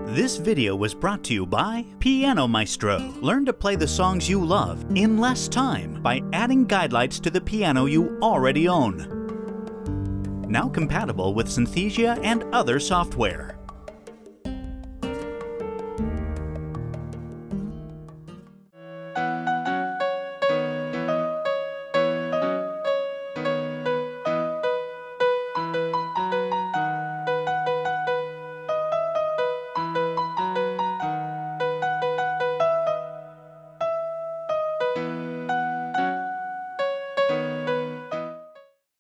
This video was brought to you by PianoMaestro. Learn to play the songs you love in less time by adding guidelights to the piano you already own. Now compatible with Synthesia and other software.